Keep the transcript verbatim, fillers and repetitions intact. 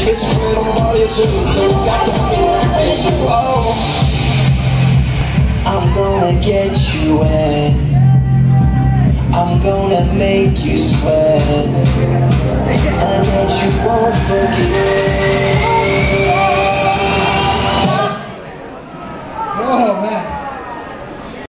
It's spread on body too. You got to be like oh, I'm gonna get you wet. I'm gonna make you sweat. I bet you won't forget.